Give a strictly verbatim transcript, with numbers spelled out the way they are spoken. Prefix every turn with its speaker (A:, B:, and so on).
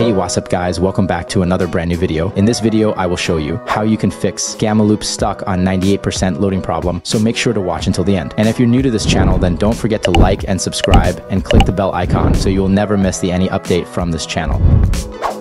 A: Hey, what's up guys, welcome back to another brand new video. In this video, I will show you how you can fix Gameloop stuck on ninety-eight percent loading problem, so make sure to watch until the end. And if you're new to this channel, then don't forget to like and subscribe and click the bell icon so you will never miss the any update from this channel.